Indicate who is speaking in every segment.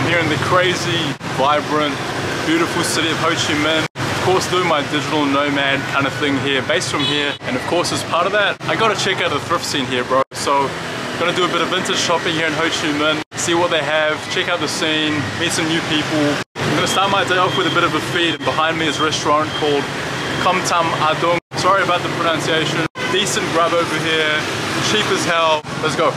Speaker 1: I'm here in the crazy, vibrant, beautiful city of Ho Chi Minh. Of course, doing my digital nomad kind of thing here, based from here. And of course, as part of that, I gotta check out the thrift scene here, bro. So, gonna do a bit of vintage shopping here in Ho Chi Minh, see what they have, check out the scene, meet some new people. I'm gonna start my day off with a bit of a feed. Behind me is a restaurant called Kom Tam Adung. Sorry about the pronunciation. Decent grub over here, cheap as hell. Let's go.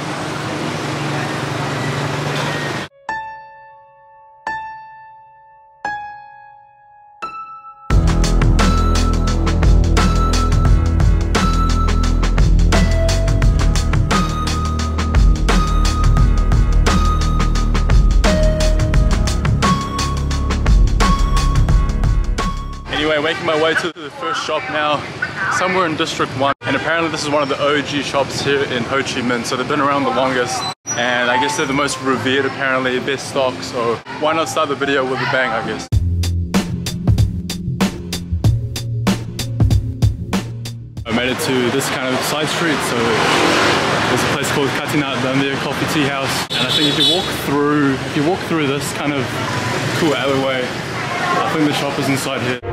Speaker 1: Anyway, making my way to the first shop now, somewhere in District 1. And apparently this is one of the OG shops here in Ho Chi Minh, so they've been around the longest. And I guess they're the most revered apparently, best stock, so why not start the video with a bang, I guess. I made it to this kind of side street, so there's a place called Katinat down there, coffee tea house. And I think if you walk through this kind of cool alleyway, I think the shop is inside here.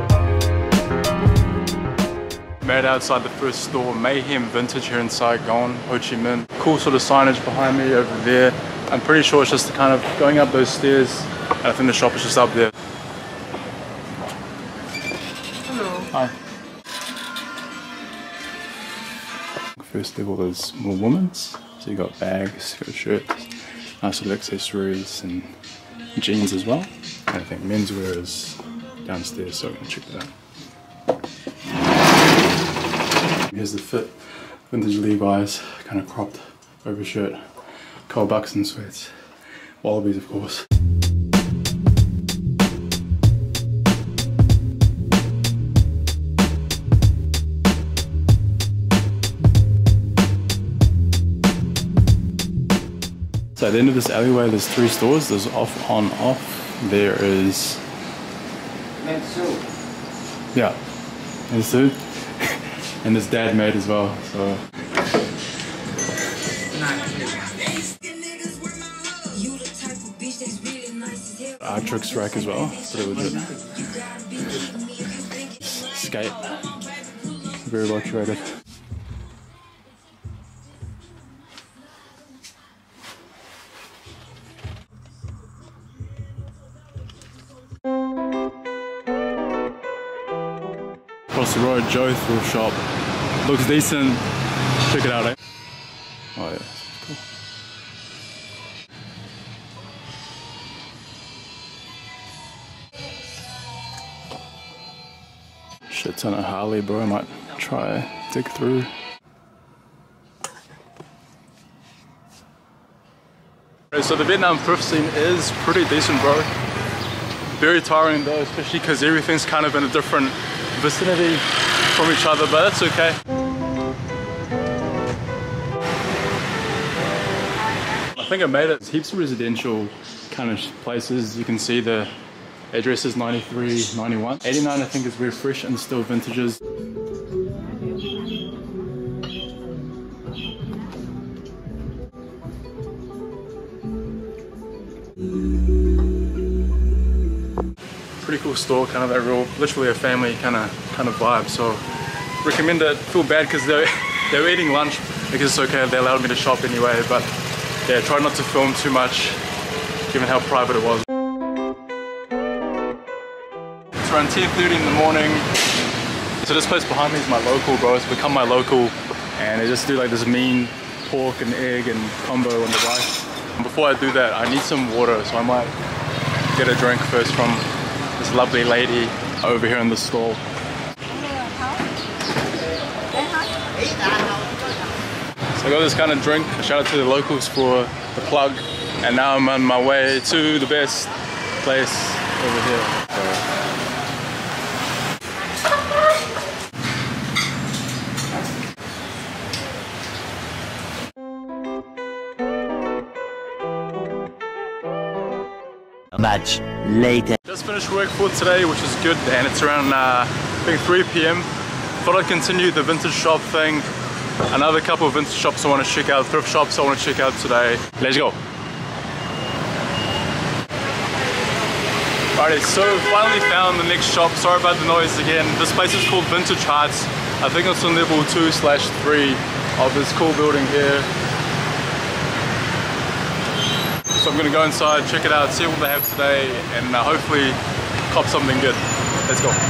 Speaker 1: Made outside the first store, Mayhem Vintage here in Saigon, Ho Chi Minh. Cool sort of signage behind me over there. I'm pretty sure it's just kind of going up those stairs, and I think the shop is just up there.
Speaker 2: Hello.
Speaker 1: Hi. First level is more women's. So you got bags, you got shirts, nice little accessories and jeans as well. And I think menswear is downstairs, so I'm gonna check that out. Here's the fit, vintage Levi's, kind of cropped overshirt, Carl Buxton sweats, Wallabies of course. So at the end of this alleyway there's 3 stores. There's off, on, off. There is...
Speaker 2: MainTwo.
Speaker 1: Yeah, MainTwo. And this dad made as well, so... Tricks rack as well, pretty legit. Skate, very well curated. Across the road, Joe thrift shop. Looks decent. Check it out, eh? Oh yeah, cool. Shit ton of Harley, bro. I might try dig through. So the Vietnam thrift scene is pretty decent, bro. Very tiring though, especially because everything's kind of in a different vicinity from each other, but that's okay. I think I made it. There's heaps of residential kind of places. You can see the address is 93, 91. 89 I think is very fresh and still vintages. Pretty cool store, kind of that real, literally a family kind of vibe. So recommend it. Feel bad because they were eating lunch. I guess it's okay if they allowed me to shop anyway, but yeah, try not to film too much given how private it was. It's around 10:30 in the morning. So this place behind me is my local, bro. It's become my local, and they just do like this mean pork and egg and combo on the rice. And before I do that, I need some water, so I might get a drink first from this lovely lady over here in the stall. So I got this kind of drink. Shout out to the locals for the plug. And now I'm on my way to the best place over here.
Speaker 3: Much later.
Speaker 1: Just finished work for today, which is good, and it's around I think 3 p.m. Thought I'd continue the vintage shop thing. Another couple of vintage shops I want to check out, thrift shops I want to check out today. Let's go. Alrighty, so finally found the next shop. Sorry about the noise again. This place is called Vintage Hearts. I think it's on level 2/3 of this cool building here. So I'm gonna go inside, check it out, see what they have today, and hopefully cop something good. Let's go.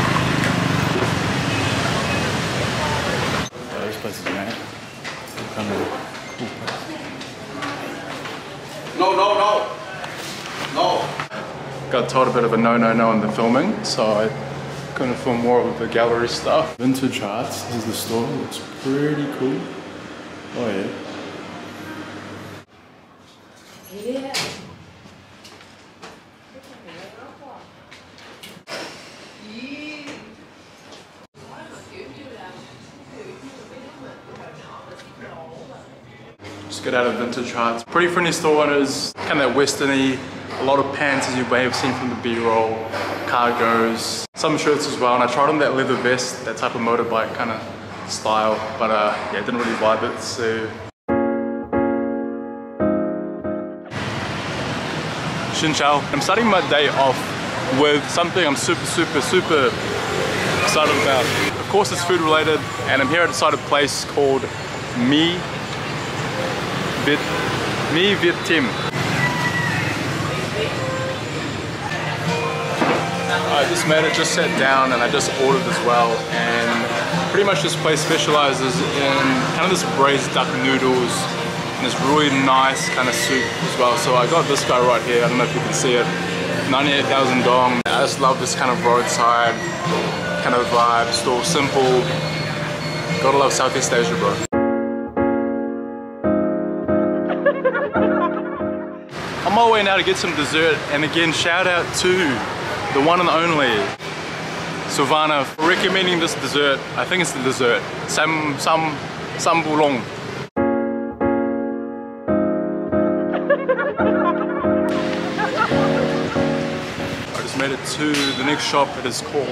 Speaker 1: Oh, this place is mad. Kind of cool place. No. Got told a bit of a no in the filming, so I'm gonna film more of the gallery stuff. Vintage Hearts, this is the store, looks pretty cool. Oh yeah. Just get out of Vintage Hearts. Pretty friendly store owners, kind of that westerny. A lot of pants as you may have seen from the B-roll, cargos, some shirts as well. And I tried on that leather vest, that type of motorbike kind of style, but yeah, didn't really vibe it. So Xin Chao. I'm starting my day off with something I'm super excited about. Of course it's food related, and I'm here at a place called Mi Viet Tim. I just made it, just sat down, and I just ordered as well. And pretty much this place specializes in kind of this braised duck noodles and this really nice kind of soup as well. So I got this guy right here. I don't know if you can see it. 98,000 dong. I just love this kind of roadside kind of vibe. Store simple. Gotta love Southeast Asia, bro. On my way now to get some dessert, and again shout out to the one and only Silvana for recommending this dessert. I think it's the dessert. Sam Bulong. I just made it to the next shop. It is called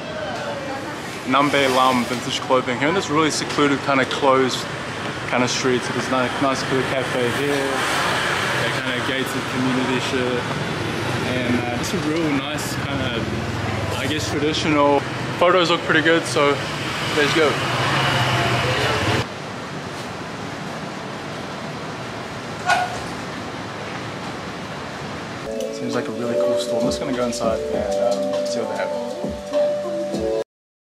Speaker 1: Bay Lam Vintage Clothing. Here in this really secluded kind of closed kind of street. So there's a nice little cafe here. That kind of gated community shit. And it's a real nice kind of, I guess, traditional. Photos look pretty good, so let's go. Seems like a really cool store. I'm just gonna go inside and see what they have.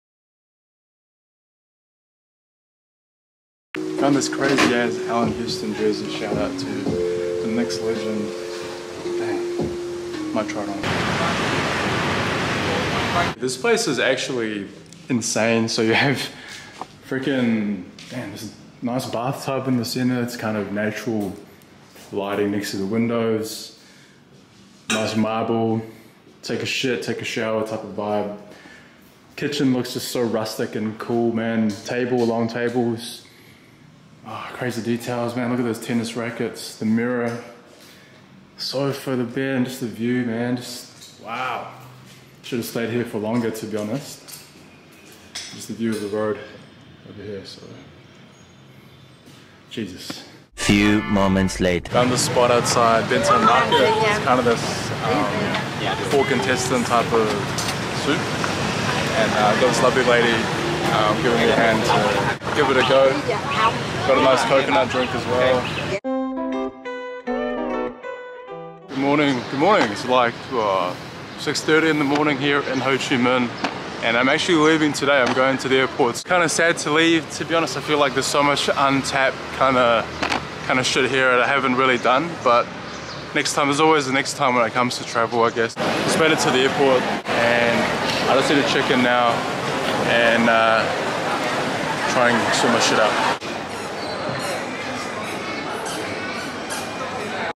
Speaker 1: Found this crazy ass Allen Houston jersey. Shout out to the Knicks legend. Dang, might try it on. This place is actually insane. So you have freaking, damn, this nice bathtub in the center. It's kind of natural lighting next to the windows. Nice marble. Take a shit, take a shower type of vibe. Kitchen looks just so rustic and cool, man. Table, long tables. Oh, crazy details, man. Look at those tennis rackets, the mirror, sofa, the bed, and just the view, man. Just wow. Should have stayed here for longer, to be honest. Just the view of the road over here, so. Jesus.
Speaker 3: Few moments later.
Speaker 1: Found this spot outside Benton Market. It's kind of this 4-contestant type of soup. And got this lovely lady giving me a hand to give it a go. Got a nice coconut drink as well. Good morning. It's like 6:30 in the morning here in Ho Chi Minh, and I'm actually leaving today. I'm going to the airport. It's kind of sad to leave, to be honest. I feel like there's so much untapped kind of shit here that I haven't really done, but next time, there's always the next time when it comes to travel, I guess. Just made it to the airport, and I just need to check in now and try and sort my shit out.